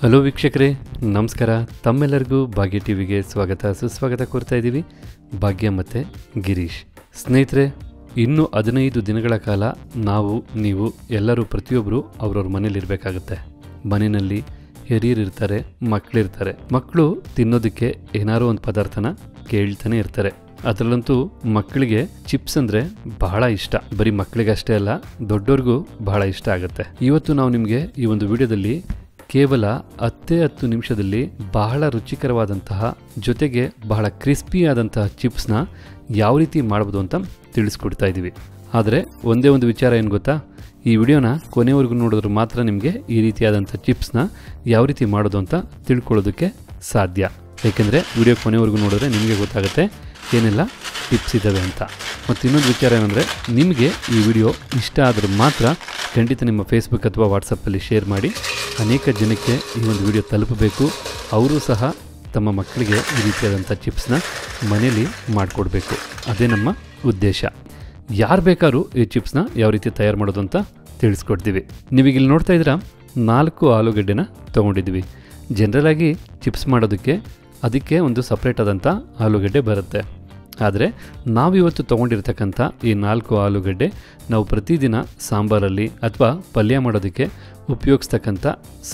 Hello ವೀಕ್ಷಕರೇ, ನಮಸ್ಕಾರ. ತಮ್ಮೆಲ್ಲರಿಗೂ ಭಾಗ್ಯ ಟಿವಿಗೆ ಸ್ವಾಗತ ಸುಸ್ವಾಗತ ಕೋರ್ತಾ ಇದ್ದೀವಿ. ಭಾಗ್ಯ ಮತ್ತು ಗಿರೀಶ್. ಸ್ನೇಹಿತರೆ, ಇನ್ನು 15 ದಿನಗಳ ಕಾಲ ನೀವು ಎಲ್ಲರೂ ಪ್ರತಿಯೊಬ್ಬರು ಅವ್ರವ್ರ ಮನೇಲಿರಬೇಕಾಗತ್ತೆ. ಮನೆಯಲ್ಲಿ ಹಿರಿಯರಿರ್ತಾರೆ, ಮಕ್ಕಳಿರ್ತಾರೆ. ಮಕ್ಕಳು ತಿನ್ನೋದಕ್ಕೆ ಏನಾರೋ ಒಂದು ಪದಾರ್ಥನ ಕೇಳ್ತಾನೆ ಇರ್ತಾರೆ. ಅದರಲ್ಲಂತೂ ಮಕ್ಕಳಿಗೆ ಚಿಪ್ಸ್ ಅಂದರೆ ಬಹಳ ಇಷ್ಟ. ಬರೀ ಮಕ್ಕಳಿಗಷ್ಟೇ ಅಲ್ಲ, ದೊಡ್ಡವ್ರಿಗೂ ಬಹಳ ಇಷ್ಟ ಆಗುತ್ತೆ. ಇವತ್ತು ನಾವು ನಿಮಗೆ ಈ ಒಂದು ವಿಡಿಯೋದಲ್ಲಿ ಕೇವಲ 10 ನಿಮಿಷದಲ್ಲಿ ಬಹಳ ರುಚಿಕರವಾದಂತಹ ಜೊತೆಗೆ ಬಹಳ ಕ್ರಿಸ್ಪಿ ಆದಂತಹ ಚಿಪ್ಸ್ನ ಯಾವ ರೀತಿ ಮಾಡ್ಬೋದು ಅಂತ ತಿಳಿಸ್ಕೊಡ್ತಾ ಇದ್ದೀವಿ. ಆದರೆ ಒಂದೇ ಒಂದು ವಿಚಾರ ಏನು ಗೊತ್ತಾ, ಈ ವಿಡಿಯೋನ ಕೊನೆವರೆಗೂ ನೋಡಿದ್ರೆ ಮಾತ್ರ ನಿಮಗೆ ಈ ರೀತಿಯಾದಂಥ ಚಿಪ್ಸ್ನ ಯಾವ ರೀತಿ ಮಾಡೋದು ಅಂತ ತಿಳ್ಕೊಳ್ಳೋದಕ್ಕೆ ಸಾಧ್ಯ. ಏಕೆಂದರೆ ವಿಡಿಯೋ ಕೊನೆವರೆಗೂ ನೋಡಿದ್ರೆ ನಿಮಗೆ ಗೊತ್ತಾಗುತ್ತೆ ಏನೆಲ್ಲ ಟಿಪ್ಸ್ ಇದ್ದಾವೆ ಅಂತ. ಮತ್ತು ಇನ್ನೊಂದು ವಿಚಾರ ಏನಂದರೆ, ನಿಮಗೆ ಈ ವಿಡಿಯೋ ಇಷ್ಟ ಆದರೆ ಮಾತ್ರ ಖಂಡಿತ ನಿಮ್ಮ ಫೇಸ್ಬುಕ್ ಅಥವಾ ವಾಟ್ಸಪ್ಪಲ್ಲಿ ಶೇರ್ ಮಾಡಿ. ಅನೇಕ ಜನಕ್ಕೆ ಈ ಒಂದು ವಿಡಿಯೋ ತಲುಪಬೇಕು. ಅವರು ಸಹ ತಮ್ಮ ಮಕ್ಕಳಿಗೆ ಈ ರೀತಿಯಾದಂಥ ಚಿಪ್ಸ್ನ ಮನೇಲಿ ಮಾಡಿಕೊಡ್ಬೇಕು. ಅದೇ ನಮ್ಮ ಉದ್ದೇಶ. ಯಾರು ಬೇಕಾದ್ರೂ ಈ ಚಿಪ್ಸ್ನ ಯಾವ ರೀತಿ ತಯಾರು ಮಾಡೋದು ಅಂತ ತಿಳಿಸ್ಕೊಡ್ತೀವಿ. ನೀವೀಗ ಇಲ್ಲಿ ನೋಡ್ತಾ ಇದ್ದೀರಾ, 4 ಆಲೂಗಡ್ಡೆನ ತೊಗೊಂಡಿದ್ದೀವಿ. ಜನರಲಾಗಿ ಚಿಪ್ಸ್ ಮಾಡೋದಕ್ಕೆ ಅದಕ್ಕೆ ಒಂದು ಸಪ್ರೇಟ್ ಆದಂಥ ಆಲೂಗಡ್ಡೆ ಬರುತ್ತೆ. ಆದರೆ ನಾವಿವತ್ತು ತೊಗೊಂಡಿರ್ತಕ್ಕಂಥ ಈ 4 ಆಲೂಗಡ್ಡೆ ನಾವು ಪ್ರತಿದಿನ ಸಾಂಬಾರಲ್ಲಿ ಅಥವಾ ಪಲ್ಯ ಮಾಡೋದಕ್ಕೆ ಉಪಯೋಗಿಸ್ತಕ್ಕಂಥ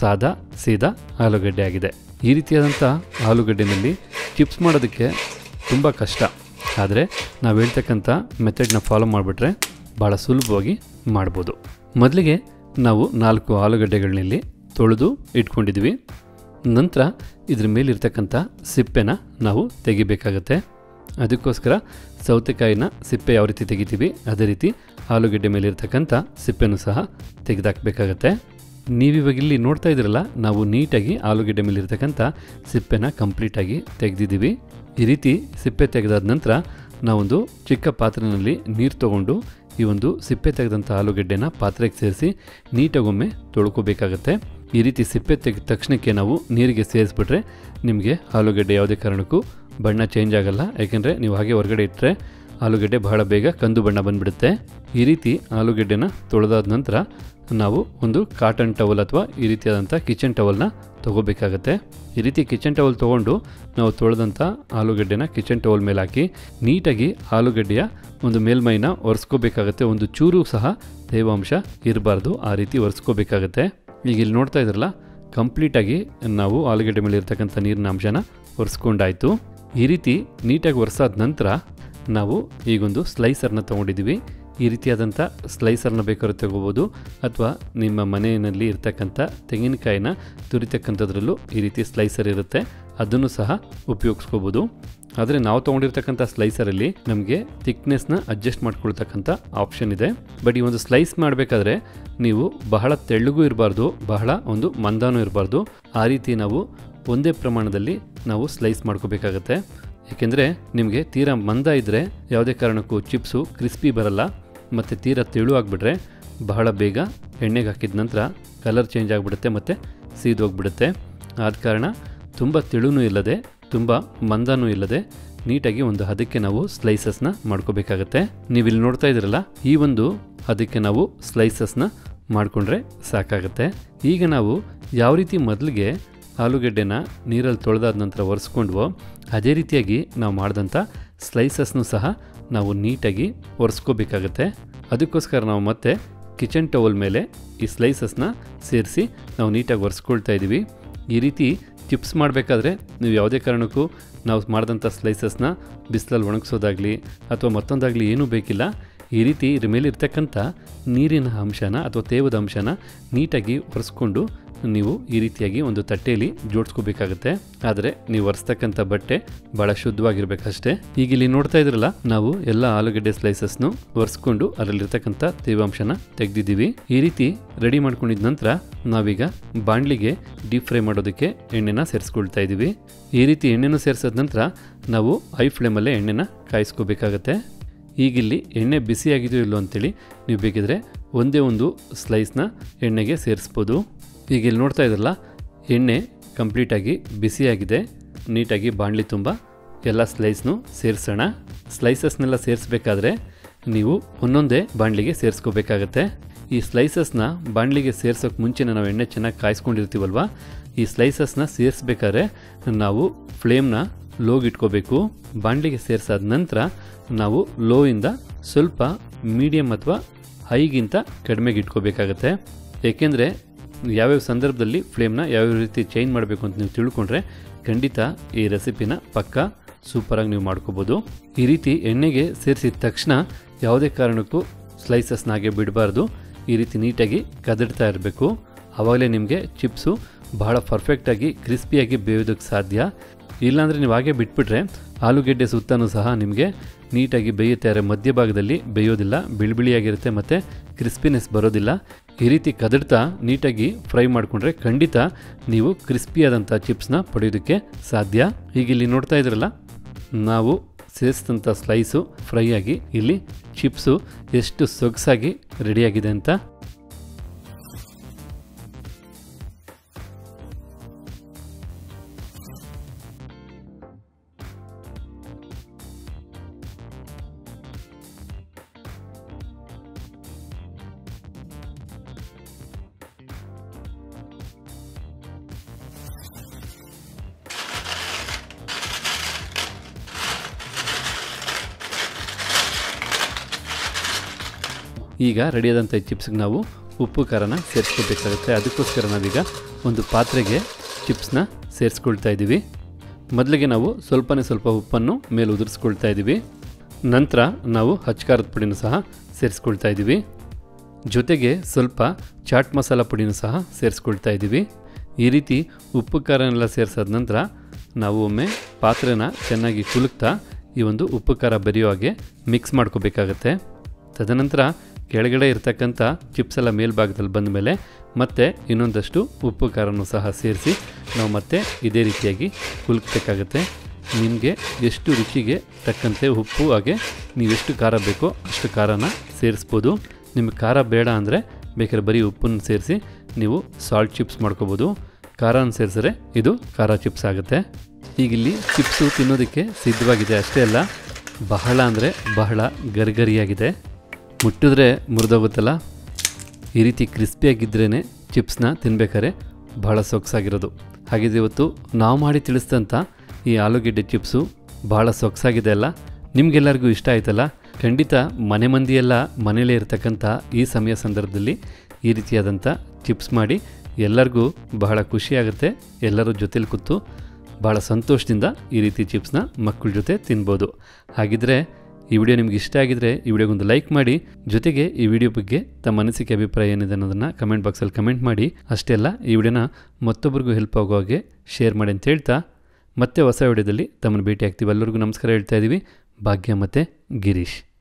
ಸೀದಾ ಆಲೂಗಡ್ಡೆ ಆಗಿದೆ. ಈ ರೀತಿಯಾದಂಥ ಆಲೂಗಡ್ಡೆನಲ್ಲಿ ಚಿಪ್ಸ್ ಮಾಡೋದಕ್ಕೆ ತುಂಬ ಕಷ್ಟ. ಆದರೆ ನಾವು ಹೇಳ್ತಕ್ಕಂಥ ಮೆಥಡ್ನ ಫಾಲೋ ಮಾಡಿಬಿಟ್ರೆ ಭಾಳ ಸುಲಭವಾಗಿ ಮಾಡ್ಬೋದು. ಮೊದಲಿಗೆ ನಾವು 4 ಆಲೂಗಡ್ಡೆಗಳನ್ನಲ್ಲಿ ತೊಳೆದು ಇಟ್ಕೊಂಡಿದ್ದೀವಿ. ನಂತರ ಇದ್ರ ಮೇಲಿರ್ತಕ್ಕಂಥ ಸಿಪ್ಪೆನ ನಾವು ತೆಗಿಬೇಕಾಗತ್ತೆ. ಅದಕ್ಕೋಸ್ಕರ ಸೌತೆಕಾಯಿನ ಸಿಪ್ಪೆ ಯಾವ ರೀತಿ ತೆಗಿತೀವಿ ಅದೇ ರೀತಿ ಆಲೂಗಡ್ಡೆ ಮೇಲಿರ್ತಕ್ಕಂಥ ಸಿಪ್ಪೆನೂ ಸಹ ತೆಗೆದಾಕಬೇಕಾಗತ್ತೆ. ನೀವಿವಾಗ ಇಲ್ಲಿ ನೋಡ್ತಾ ಇದ್ದೀರಲ್ಲ, ನಾವು ನೀಟಾಗಿ ಆಲೂಗಡ್ಡೆ ಮೇಲಿರ್ತಕ್ಕಂಥ ಸಿಪ್ಪೆನ ಕಂಪ್ಲೀಟಾಗಿ ತೆಗೆದಿದ್ದೀವಿ. ಈ ರೀತಿ ಸಿಪ್ಪೆ ತೆಗೆದಾದ ನಂತರ ನಾವೊಂದು ಚಿಕ್ಕ ಪಾತ್ರೆಯಲ್ಲಿ ನೀರು ತೊಗೊಂಡು ಈ ಒಂದು ಸಿಪ್ಪೆ ತೆಗೆದಂಥ ಆಲೂಗಡ್ಡೆನ ಪಾತ್ರೆಗೆ ಸೇರಿಸಿ ನೀಟಾಗೊಮ್ಮೆ ತೊಳ್ಕೊಬೇಕಾಗತ್ತೆ. ಈ ರೀತಿ ಸಿಪ್ಪೆ ತೆಗೆದ ತಕ್ಷಣಕ್ಕೆ ನಾವು ನೀರಿಗೆ ಸೇರಿಸ್ಬಿಟ್ರೆ ನಿಮಗೆ ಆಲೂಗಡ್ಡೆ ಯಾವುದೇ ಕಾರಣಕ್ಕೂ ಬಣ್ಣ ಚೇಂಜ್ ಆಗಲ್ಲ. ಯಾಕೆಂದರೆ ನೀವು ಹಾಗೆ ಹೊರಗಡೆ ಇಟ್ಟರೆ ಆಲೂಗಡ್ಡೆ ಬಹಳ ಬೇಗ ಕಂದು ಬಣ್ಣ ಬಂದುಬಿಡುತ್ತೆ. ಈ ರೀತಿ ಆಲೂಗಡ್ಡೆನ ತೊಳೆದಾದ ನಂತರ ನಾವು ಒಂದು ಕಾಟನ್ ಟವಲ್ ಅಥವಾ ಈ ರೀತಿಯಾದಂಥ ಕಿಚನ್ ಟವಲ್ನ ತೊಗೋಬೇಕಾಗತ್ತೆ. ಈ ರೀತಿ ಕಿಚನ್ ಟವಲ್ ತೊಗೊಂಡು ನಾವು ತೊಳೆದಂಥ ಆಲೂಗಡ್ಡೆನ ಕಿಚನ್ ಟವಲ್ ಮೇಲೆ ಹಾಕಿ ನೀಟಾಗಿ ಆಲೂಗಡ್ಡೆಯ ಒಂದು ಮೇಲ್ಮೈನ ಒರೆಸ್ಕೋಬೇಕಾಗತ್ತೆ. ಒಂದು ಚೂರು ಸಹ ತೇವಾಂಶ ಇರಬಾರ್ದು, ಆ ರೀತಿ ಒರೆಸ್ಕೋಬೇಕಾಗತ್ತೆ. ಈಗ ಇಲ್ಲಿ ನೋಡ್ತಾ ಇದ್ರಲ್ಲ, ಕಂಪ್ಲೀಟಾಗಿ ನಾವು ಆಲೂಗಡ್ಡೆ ಮೇಲೆ ಇರ್ತಕ್ಕಂಥ ನೀರಿನ ಅಂಶನ ಒರೆಸ್ಕೊಂಡಾಯಿತು. ಈ ರೀತಿ ನೀಟಾಗಿ ಒರೆಸಾದ ನಂತರ ನಾವು ಈಗೊಂದು ಸ್ಲೈಸರ್ನ ತೊಗೊಂಡಿದ್ದೀವಿ. ಈ ರೀತಿಯಾದಂಥ ಸ್ಲೈಸರ್ನ ಬೇಕಾದ್ರೂ ತಗೋಬೋದು, ಅಥವಾ ನಿಮ್ಮ ಮನೆಯಲ್ಲಿ ಇರ್ತಕ್ಕಂಥ ತೆಂಗಿನಕಾಯಿನ ತುರಿತಕ್ಕಂಥದ್ರಲ್ಲೂ ಈ ರೀತಿ ಸ್ಲೈಸರ್ ಇರುತ್ತೆ, ಅದನ್ನು ಸಹ ಉಪಯೋಗಿಸ್ಕೋಬೋದು. ಆದರೆ ನಾವು ತೊಗೊಂಡಿರ್ತಕ್ಕಂಥ ಸ್ಲೈಸರಲ್ಲಿ ನಮಗೆ ಥಿಕ್ನೆಸ್ನ ಅಡ್ಜಸ್ಟ್ ಮಾಡ್ಕೊಳ್ತಕ್ಕಂಥ ಆಪ್ಷನ್ ಇದೆ. ಬಟ್ ಈ ಒಂದು ಸ್ಲೈಸ್ ಮಾಡಬೇಕಾದ್ರೆ ನೀವು ಬಹಳ ತೆಳ್ಳಗೂ ಇರಬಾರ್ದು, ಬಹಳ ಒಂದು ಮಂದನೂ ಇರಬಾರ್ದು. ಆ ರೀತಿ ನಾವು ಒಂದೇ ಪ್ರಮಾಣದಲ್ಲಿ ನಾವು ಸ್ಲೈಸ್ ಮಾಡ್ಕೋಬೇಕಾಗತ್ತೆ. ಏಕೆಂದರೆ ನಿಮಗೆ ತೀರಾ ಮಂದ ಇದ್ದರೆ ಯಾವುದೇ ಕಾರಣಕ್ಕೂ ಚಿಪ್ಸು ಕ್ರಿಸ್ಪಿ ಬರಲ್ಲ. ಮತ್ತು ತೀರಾ ತೆಳು ಆಗಿಬಿಟ್ರೆ ಬಹಳ ಬೇಗ ಎಣ್ಣೆಗೆ ಹಾಕಿದ ನಂತರ ಕಲರ್ ಚೇಂಜ್ ಆಗಿಬಿಡುತ್ತೆ ಮತ್ತು ಸೀದೋಗ್ಬಿಡುತ್ತೆ. ಆದ ಕಾರಣ ತುಂಬ ತೆಳುನೂ ಇಲ್ಲದೆ ತುಂಬ ಮಂದನೂ ಇಲ್ಲದೆ ನೀಟಾಗಿ ಒಂದು ಹದಕ್ಕೆ ನಾವು ಸ್ಲೈಸಸ್ನ ಮಾಡ್ಕೋಬೇಕಾಗತ್ತೆ. ನೀವಿಲ್ಲಿ ನೋಡ್ತಾ ಇದ್ದೀರಲ್ಲ, ಈ ಒಂದು ಹದಕ್ಕೆ ನಾವು ಸ್ಲೈಸಸ್ನ ಮಾಡಿಕೊಂಡ್ರೆ ಸಾಕಾಗತ್ತೆ. ಈಗ ನಾವು ಯಾವ ರೀತಿ ಮೊದಲಿಗೆ ಆಲೂಗಡ್ಡೆನ ನೀರಲ್ಲಿ ತೊಳೆದಾದ ನಂತರ ಒರೆಸ್ಕೊಂಡ್ವೋ ಅದೇ ರೀತಿಯಾಗಿ ನಾವು ಮಾಡಿದಂಥ ಸ್ಲೈಸಸ್ನೂ ಸಹ ನಾವು ನೀಟಾಗಿ ಒರೆಸ್ಕೋಬೇಕಾಗತ್ತೆ. ಅದಕ್ಕೋಸ್ಕರ ನಾವು ಮತ್ತೆ ಕಿಚನ್ ಟವಲ್ ಮೇಲೆ ಈ ಸ್ಲೈಸಸ್ನ ಸೇರಿಸಿ ನಾವು ನೀಟಾಗಿ ಒರೆಸ್ಕೊಳ್ತಾ ಇದ್ದೀವಿ. ಈ ರೀತಿ ಚಿಪ್ಸ್ ಮಾಡಬೇಕಾದ್ರೆ ನೀವು ಯಾವುದೇ ಕಾರಣಕ್ಕೂ ನಾವು ಮಾಡಿದಂಥ ಸ್ಲೈಸಸ್ನ ಬಿಸಿಲಲ್ಲಿ ಒಣಗಿಸೋದಾಗಲಿ ಅಥವಾ ಮತ್ತೊಂದಾಗಲಿ ಏನೂ ಬೇಕಿಲ್ಲ. ಈ ರೀತಿ ಇದ್ರ ಮೇಲೆ ಇರ್ತಕ್ಕಂಥ ನೀರಿನ ಅಂಶನ ಅಥವಾ ತೇವದ ಅಂಶನ ನೀಟಾಗಿ ಒರೆಸ್ಕೊಂಡು ನೀವು ಈ ರೀತಿಯಾಗಿ ಒಂದು ತಟ್ಟೆಯಲ್ಲಿ ಜೋಡಿಸ್ಕೋಬೇಕಾಗತ್ತೆ. ಆದರೆ ನೀವು ಒರೆಸ್ತಕ್ಕಂಥ ಬಟ್ಟೆ ಭಾಳ ಶುದ್ಧವಾಗಿರ್ಬೇಕಷ್ಟೇ. ಈಗ ಇಲ್ಲಿ ನೋಡ್ತಾ ಇದ್ರಲ್ಲ, ನಾವು ಎಲ್ಲ ಆಲೂಗಡ್ಡೆ ಸ್ಲೈಸಸ್ನು ಒರೆಸ್ಕೊಂಡು ಅದರಲ್ಲಿರ್ತಕ್ಕಂಥ ತೇವಾಂಶನ ತೆಗೆದಿದ್ದೀವಿ. ಈ ರೀತಿ ರೆಡಿ ಮಾಡ್ಕೊಂಡಿದ ನಂತರ ನಾವೀಗ ಬಾಣಲಿಗೆ ಡೀಪ್ ಫ್ರೈ ಮಾಡೋದಕ್ಕೆ ಎಣ್ಣೆನ ಸೇರಿಸ್ಕೊಳ್ತಾ ಇದ್ದೀವಿ. ಈ ರೀತಿ ಎಣ್ಣೆನೂ ಸೇರಿಸಿದ ನಂತರ ನಾವು ಹೈ ಫ್ಲೇಮಲ್ಲೇ ಎಣ್ಣೆನ ಕಾಯಿಸ್ಕೋಬೇಕಾಗತ್ತೆ. ಈಗಿಲ್ಲಿ ಎಣ್ಣೆ ಬಿಸಿಯಾಗಿದೆಯೋ ಇಲ್ಲೋ ಅಂತೇಳಿ ನೀವು ಬೇಕಿದ್ರೆ ಒಂದೇ ಒಂದು ಸ್ಲೈಸ್ನ ಎಣ್ಣೆಗೆ ಸೇರಿಸ್ಬೋದು. ಈಗ ಇಲ್ಲಿ ನೋಡ್ತಾ ಇದ್ರಲ್ಲ, ಎಣ್ಣೆ ಕಂಪ್ಲೀಟಾಗಿ ಬಿಸಿಯಾಗಿದೆ. ನೀಟಾಗಿ ಬಾಣಲಿ ತುಂಬ ಎಲ್ಲ ಸ್ಲೈಸ್ನು ಸೇರಿಸೋಣ. ಸ್ಲೈಸಸ್ನೆಲ್ಲ ಸೇರಿಸ್ಬೇಕಾದ್ರೆ ನೀವು ಒಂದೊಂದೇ ಬಾಣಲಿಗೆ ಸೇರಿಸ್ಕೋಬೇಕಾಗತ್ತೆ. ಈ ಸ್ಲೈಸಸ್ನ ಬಾಣಲಿಗೆ ಸೇರ್ಸೋಕೆ ಮುಂಚೆನೇ ನಾವು ಎಣ್ಣೆ ಚೆನ್ನಾಗಿ ಕಾಯಿಸ್ಕೊಂಡಿರ್ತೀವಲ್ವ, ಈ ಸ್ಲೈಸಸ್ನ ಸೇರಿಸ್ಬೇಕಾದ್ರೆ ನಾವು ಫ್ಲೇಮ್ನ ಲೋಗೆ ಇಟ್ಕೋಬೇಕು. ಬಾಣಲಿಗೆ ಸೇರಿಸಾದ ನಂತರ ನಾವು ಲೋಯಿಂದ ಸ್ವಲ್ಪ ಮೀಡಿಯಮ್ ಅಥವಾ ಹೈಗಿಂತ ಕಡಿಮೆಗೆ ಇಟ್ಕೋಬೇಕಾಗತ್ತೆ. ಏಕೆಂದರೆ ಯಾವ್ಯಾವ ಸಂದರ್ಭದಲ್ಲಿ ಫ್ಲೇಮ್ನ ಯಾವ್ಯಾವ ರೀತಿ ಚೇಂಜ್ ಮಾಡಬೇಕು ಅಂತ ನೀವು ತಿಳ್ಕೊಂಡ್ರೆ ಖಂಡಿತ ಈ ರೆಸಿಪಿನ ಪಕ್ಕಾ ಸೂಪರಾಗಿ ನೀವು ಮಾಡ್ಕೋಬೋದು. ಈ ರೀತಿ ಎಣ್ಣೆಗೆ ಸೇರಿಸಿದ ತಕ್ಷಣ ಯಾವುದೇ ಕಾರಣಕ್ಕೂ ಸ್ಲೈಸಸ್ನ ಹಾಗೆ ಬಿಡಬಾರ್ದು. ಈ ರೀತಿ ನೀಟಾಗಿ ಕದಡ್ತಾ ಇರಬೇಕು. ಆವಾಗಲೇ ನಿಮಗೆ ಚಿಪ್ಸು ಬಹಳ ಪರ್ಫೆಕ್ಟಾಗಿ ಕ್ರಿಸ್ಪಿಯಾಗಿ ಬೇಯೋದಕ್ಕೆ ಸಾಧ್ಯ. ಇಲ್ಲಾಂದರೆ ನೀವು ಹಾಗೆ ಬಿಟ್ಬಿಟ್ರೆ ಆಲೂಗೆಡ್ಡೆ ಸುತ್ತನೂ ಸಹ ನಿಮಗೆ ನೀಟಾಗಿ ಬೇಯುತ್ತಾರೆ, ಮಧ್ಯಭಾಗದಲ್ಲಿ ಬೇಯೋದಿಲ್ಲ, ಬಿಳಿಬಿಳಿಯಾಗಿರುತ್ತೆ ಮತ್ತು ಕ್ರಿಸ್ಪಿನೆಸ್ ಬರೋದಿಲ್ಲ. ಈ ರೀತಿ ಕದಡ್ತಾ ನೀಟಾಗಿ ಫ್ರೈ ಮಾಡಿಕೊಂಡ್ರೆ ಖಂಡಿತ ನೀವು ಕ್ರಿಸ್ಪಿಯಾದಂಥ ಚಿಪ್ಸ್ನ ಪಡೆಯೋದಕ್ಕೆ ಸಾಧ್ಯ. ಈಗ ಇಲ್ಲಿ ನೋಡ್ತಾ ಇದ್ರಲ್ಲ, ನಾವು ಸೇರಿಸಿದಂಥ ಸ್ಲೈಸು ಫ್ರೈ ಆಗಿ ಇಲ್ಲಿ ಚಿಪ್ಸು ಎಷ್ಟು ಸೊಗಸಾಗಿ ರೆಡಿಯಾಗಿದೆ ಅಂತ. ಈಗ ರೆಡಿಯಾದಂಥ ಚಿಪ್ಸ್ಗೆ ನಾವು ಉಪ್ಪು ಖಾರನ ಸೇರಿಸ್ಕೊಳ್ಬೇಕಾಗುತ್ತೆ. ಅದಕ್ಕೋಸ್ಕರ ನಾವೀಗ ಒಂದು ಪಾತ್ರೆಗೆ ಚಿಪ್ಸ್ನ ಸೇರಿಸ್ಕೊಳ್ತಾ ಇದ್ದೀವಿ. ಮೊದಲಿಗೆ ನಾವು ಸ್ವಲ್ಪ ಉಪ್ಪನ್ನು ಮೇಲೆ ಉದುರಿಸ್ಕೊಳ್ತಾ ಇದ್ದೀವಿ. ನಂತರ ನಾವು ಖಾರದ ಪುಡಿನೂ ಸಹ ಸೇರಿಸ್ಕೊಳ್ತಾ ಇದ್ದೀವಿ. ಜೊತೆಗೆ ಸ್ವಲ್ಪ ಚಾಟ್ ಮಸಾಲ ಪುಡಿನೂ ಸಹ ಸೇರಿಸ್ಕೊಳ್ತಾ ಇದ್ದೀವಿ. ಈ ರೀತಿ ಉಪ್ಪು ಖಾರನೆಲ್ಲ ಸೇರಿಸಾದ ನಂತರ ನಾವು ಒಮ್ಮೆ ಪಾತ್ರೆನ ಚೆನ್ನಾಗಿ ಕುಲುಕ್ತಾ ಈ ಒಂದು ಉಪ್ಪು ಖಾರ ಬೆರೆಯೋ ಹಾಗೆ ಮಿಕ್ಸ್ ಮಾಡ್ಕೋಬೇಕಾಗತ್ತೆ. ತದನಂತರ ಕೆಳಗಡೆ ಇರ್ತಕ್ಕಂಥ ಚಿಪ್ಸ್ ಎಲ್ಲ ಮೇಲ್ಭಾಗದಲ್ಲಿ ಬಂದ ಮೇಲೆ ಮತ್ತೆ ಇನ್ನೊಂದಷ್ಟು ಉಪ್ಪು ಖಾರನೂ ಸಹ ಸೇರಿಸಿ ನಾವು ಮತ್ತೆ ಇದೇ ರೀತಿಯಾಗಿ ಕುಲ್ಕಬೇಕಾಗತ್ತೆ. ನಿಮಗೆ ಎಷ್ಟು ರುಚಿಗೆ ತಕ್ಕಂತೆ ಉಪ್ಪು ಹಾಗೆ ನೀವೆಷ್ಟು ಖಾರ ಬೇಕೋ ಅಷ್ಟು ಖಾರನ ಸೇರಿಸ್ಬೋದು. ನಿಮಗೆ ಖಾರ ಬೇಡ ಅಂದರೆ ಬೇಕಾದ್ರೆ ಬರೀ ಉಪ್ಪನ್ನು ಸೇರಿಸಿ ನೀವು ಸಾಲ್ಟ್ ಚಿಪ್ಸ್ ಮಾಡ್ಕೋಬೋದು. ಖಾರನ ಸೇರಿಸಿದ್ರೆ ಇದು ಖಾರ ಚಿಪ್ಸ್ ಆಗುತ್ತೆ. ಈಗಿಲ್ಲಿ ಚಿಪ್ಸು ತಿನ್ನೋದಕ್ಕೆ ಸಿದ್ಧವಾಗಿದೆ. ಅಷ್ಟೇ ಅಲ್ಲ, ಬಹಳ ಅಂದರೆ ಬಹಳ ಗರಿಗರಿಯಾಗಿದೆ. ಮುಟ್ಟಿದ್ರೆ ಮುರಿದೋಗುತ್ತಲ್ಲ, ಈ ರೀತಿ ಕ್ರಿಸ್ಪಿಯಾಗಿದ್ರೇ ಚಿಪ್ಸ್ನ ತಿನ್ಬೇಕಾದ್ರೆ ಬಹಳ ಸೊಗಸಾಗಿರೋದು. ಹಾಗಿದ್ರೆ ಇವತ್ತು ನಾವು ಮಾಡಿ ತಿಳಿಸಿದಂಥ ಈ ಆಲೂಗೆಡ್ಡೆ ಚಿಪ್ಸು ಬಹಳ ಸೊಗಸಾಗಿದೆ ಅಲ್ಲ, ನಿಮಗೆಲ್ಲರಿಗೂ ಇಷ್ಟ ಆಯ್ತಲ್ಲ. ಖಂಡಿತ ಮನೆ ಮಂದಿಯೆಲ್ಲ ಮನೇಲೇ ಇರತಕ್ಕಂಥ ಈ ಸಮಯ ಸಂದರ್ಭದಲ್ಲಿ ಈ ರೀತಿಯಾದಂಥ ಚಿಪ್ಸ್ ಮಾಡಿ ಎಲ್ಲರಿಗೂ ಬಹಳ ಖುಷಿಯಾಗುತ್ತೆ. ಎಲ್ಲರೂ ಜೊತೆಲಿ ಕೂತು ಭಾಳ ಸಂತೋಷದಿಂದ ಈ ರೀತಿ ಚಿಪ್ಸ್ನ ಮಕ್ಕಳ ಜೊತೆ ತಿನ್ಬೋದು. ಹಾಗಿದ್ರೆ ಈ ವಿಡಿಯೋ ನಿಮ್ಗೆ ಇಷ್ಟ ಆಗಿದ್ರೆ ಈ ವಿಡಿಯೋಗೊಂದು ಲೈಕ್ ಮಾಡಿ. ಜೊತೆಗೆ ಈ ವಿಡಿಯೋ ಬಗ್ಗೆ ತಮ್ಮ ಅನಿಸಿಕೆ ಅಭಿಪ್ರಾಯ ಏನಿದೆ ಅನ್ನೋದನ್ನು ಕಮೆಂಟ್ ಬಾಕ್ಸಲ್ಲಿ ಕಮೆಂಟ್ ಮಾಡಿ. ಅಷ್ಟೇ ಅಲ್ಲ, ಈ ವಿಡಿಯೋನ ಮತ್ತೊಬ್ಬರಿಗೂ ಹೆಲ್ಪ್ ಆಗೋ ಹಾಗೆ ಶೇರ್ ಮಾಡಿ ಅಂತ ಹೇಳ್ತಾ ಮತ್ತೆ ಹೊಸ ವಿಡಿಯೋದಲ್ಲಿ ತಮ್ಮನ್ನು ಭೇಟಿ ಆಗ್ತೀವಿ. ಎಲ್ಲರಿಗೂ ನಮಸ್ಕಾರ ಹೇಳ್ತಾ ಇದ್ದೀವಿ. ಭಾಗ್ಯ ಮತ್ತು ಗಿರೀಶ್.